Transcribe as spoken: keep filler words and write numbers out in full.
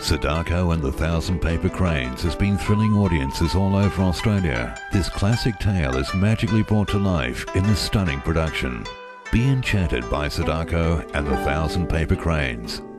Sadako and the Thousand Paper Cranes has been thrilling audiences all over Australia. This classic tale is magically brought to life in this stunning production. Be enchanted by Sadako and the Thousand Paper Cranes.